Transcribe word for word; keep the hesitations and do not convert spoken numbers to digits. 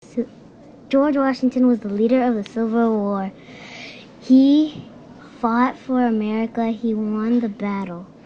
George Washington was the leader of the Civil War. He fought for America. He won the battle.